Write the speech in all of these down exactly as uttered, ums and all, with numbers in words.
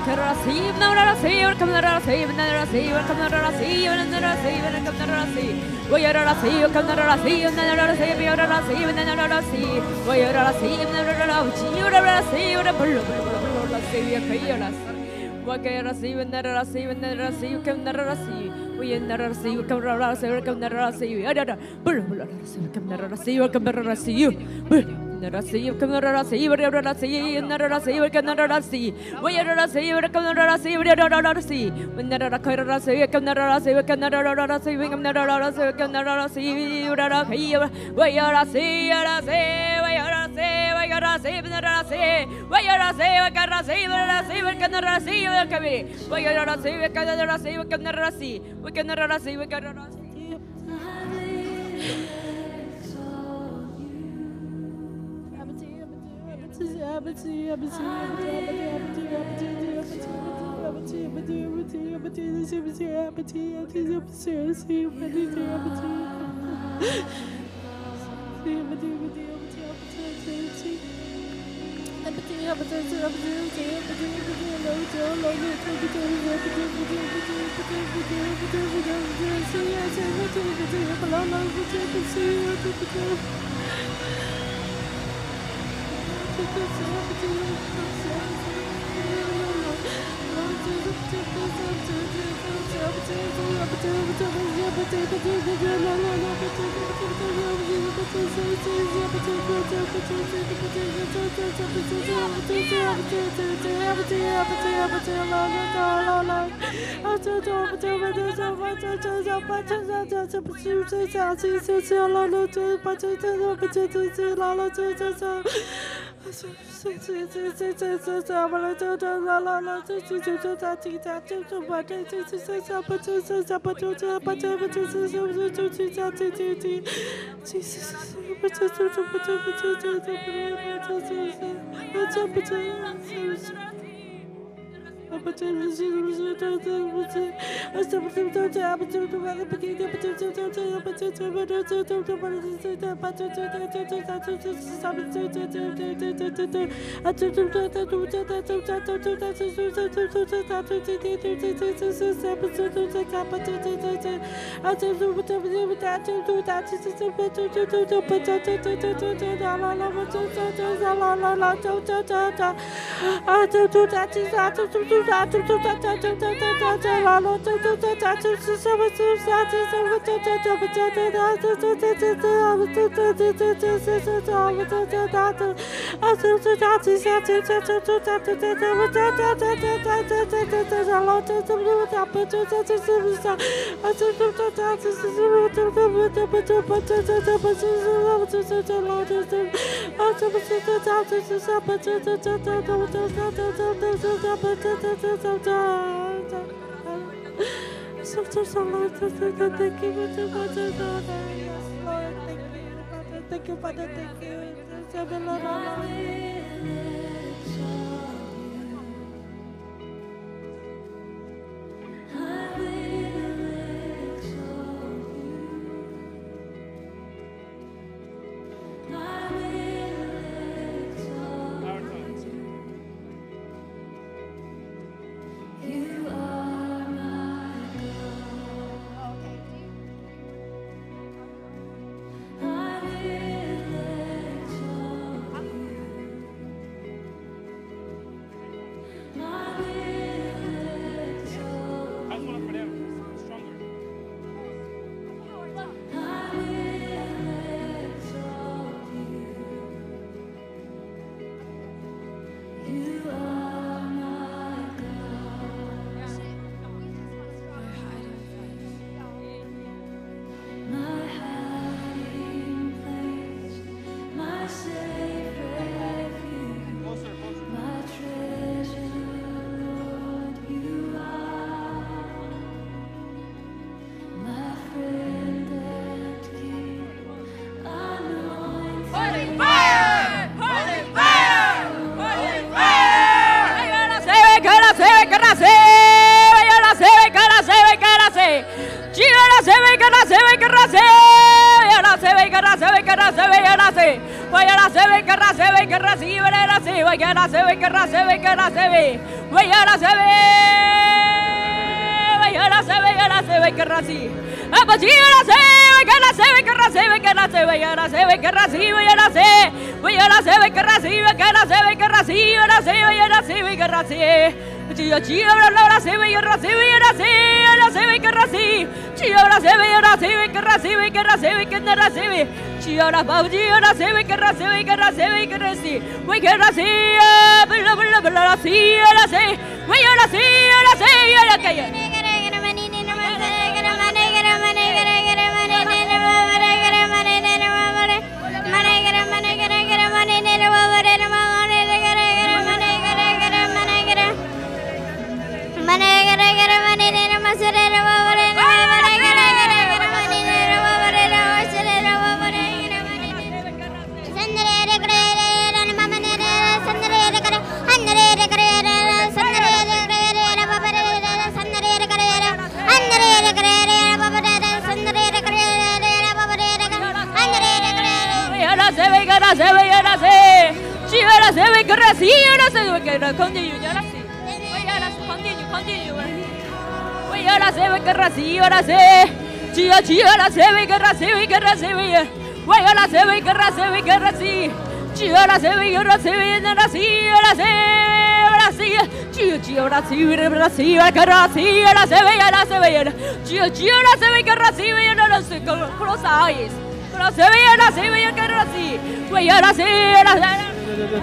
receive, now receive, come to receive, and then receive, come to receive, and then receive, and come to receive. We are receive, come to receive, and then receive, you receive, and then receive. We are receive, and then receive, you receive, and then receive, receive. We are receive, and then receive, and then receive, come to receive. We are receive, come to receive, come to receive. Come to receive, come to receive. Receive, come to receive, receive, and receive, come to receive. We are receive, come to receive, receive. When the receive, come to receive, come to receive, come to receive, come to receive, receive. We are receive, receive, we are receive, we are receive, receive. We are receive, we can receive, receive, come to receive, come. We are receive, come to receive, come to receive. We can receive, we can receive. Sometimes I like to think that thank you for too much. Yes, Lord, thank you, Father, thank you. vaya la se ve, vaya la se ve, la se ve que raci, apachilla la se, vaya la se ve que raci, vaya la se, vaya la se ve que raci, vaya la se, vaya la se ve que raci, vaya la se ve que raci, vaya la se, vaya la se ve que raci. Chia chia la la se ve la se ve la se la se ve que raci chia la se ve la se ve que raci ve que raci ve que la se ve chia la pa chia la se ve que raci ve que raci ve que raci ve que raci bla bla bla la se la se ve la se la se la que se ve que la se ve la se si la se ve que raci la se ve que la continue ya la se vaya la continue continue vaya la se ve que raci la se chia chia la se ve que raci ve que raci vaya la se ve que raci ve que raci chia la se ve que raci ve la se la se la se chia chia la se ve la se que raci la se ve la se ve chia chia la se ve que raci ve la se con los eyes la se ve la se ve que raci vaya la se la se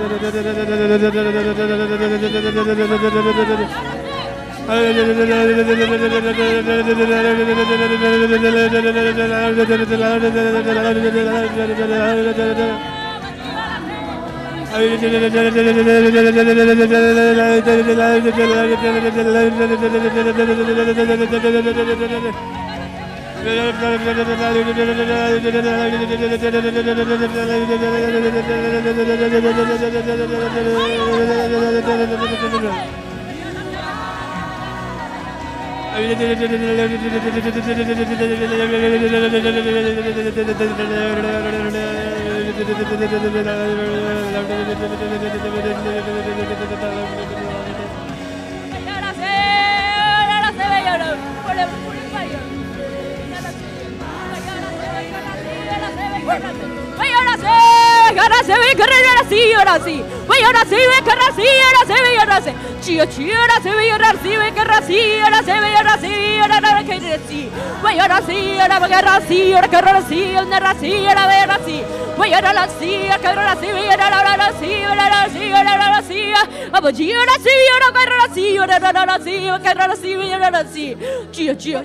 ahora se ve que así, ahora sí. Voy ahora sí, ve que así, ahora se ve, ahora se. Chia, chia, ahora se ve, ahora sí, ve que así, ahora se ve, ahora sí, ahora que así. Voy ahora sí, ahora ve que así, ahora que así, ahora sí, ahora ve así. Voy ahora sí, que ahora sí, ahora sí, ahora sí, ahora sí. Abo chia, ahora sí, ahora que así, ahora sí, que ahora sí, ahora sí. Chia, chia.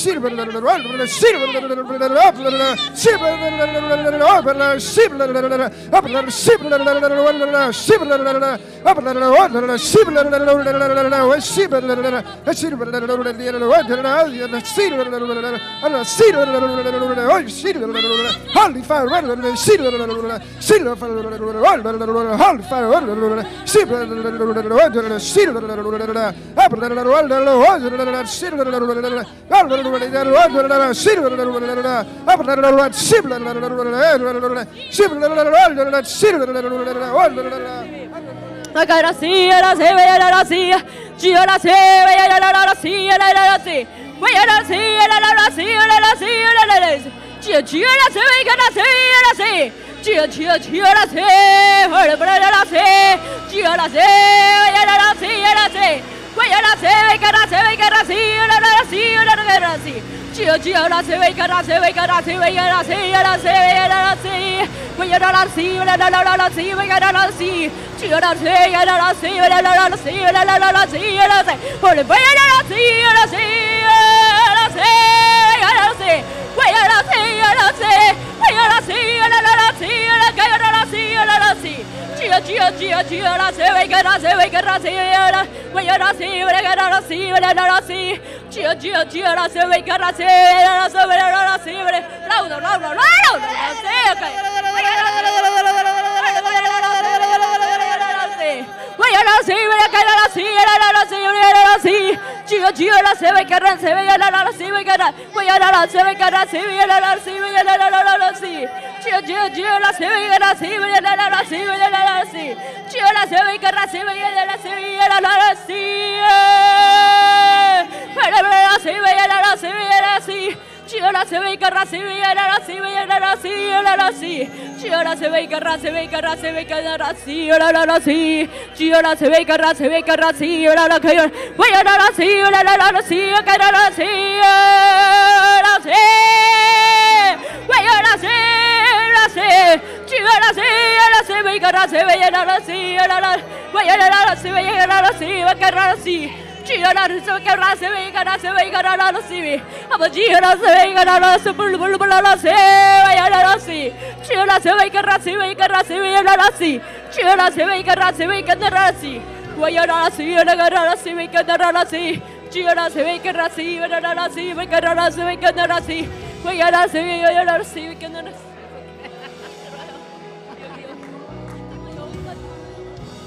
Holy fire, silver fire, holy fire, Ahora sí, ahora se ve, ahora sí, sí, ahora se ve, ahora sí, ahora sí, voy ahora sí, ahora sí, ahora sí, ahora sí, sí, sí, ahora se ve, ahora sí, ahora sí, sí, sí, sí, ahora sí, ahora sí, sí, ahora sí, ahora sí, ahora sí, voy ahora se ve, ahora se ve, ahora sí, ahora sí, ahora sí. Chia chia ahora se ve, ahora se ve, ahora se ve, ahora se ve, ahora se ve, ahora se ve. Voy ahora sí, ahora ahora sí, voy ahora sí. Chia ahora se ve, ahora sí, ahora ahora sí, ahora ahora sí, ahora se. Voy ahora sí, ahora sí, ahora sí, ahora sí. Voy ahora sí, ahora sí, voy ahora sí, ahora ahora sí, ahora ahora sí, ahora sí. Chia chia chia chia ahora se ve, ahora se ve, ahora sí, ahora. Voy ahora sí, ahora sí, ahora ahora sí. Chia chia chia ahora se ve, ahora sí, ahora se ve, ahora sí, laudo, laudo, laudo, voy ahora sí, voy a caer ahora sí, ahora sí, ahora sí. Chia chia ahora se ve, ahora se ve, ahora sí, voy ahora se ve, ahora sí, ahora sí, ahora sí. Chia chia chia ahora se ve, ahora sí, ahora sí, ahora sí. Chia ahora se ve, ahora sí, ahora sí, ahora sí. se ve carra se ve ara se ve ara se ara se Chiara se ve carra se ve carra se ve carra se ara se Chiara se ve carra se ve carra se ara que voy ara se ara se carra se ara se voy ara se ara se Chiara se ara se ve carra se ve ara se ara voy ara se ve ara se carra se Chiara se carra se ve carra se ve carra se Aba chiara se ve carra se bul bul bul la se voy ara se Chiara se ve carra se ve carra se ve ara se Chiara se ve carra se ve carra se voy ara se carra se ve carra se Chiara se ve carra se ve carra se ve carra se ve carra se voy ara se ve ara se carra se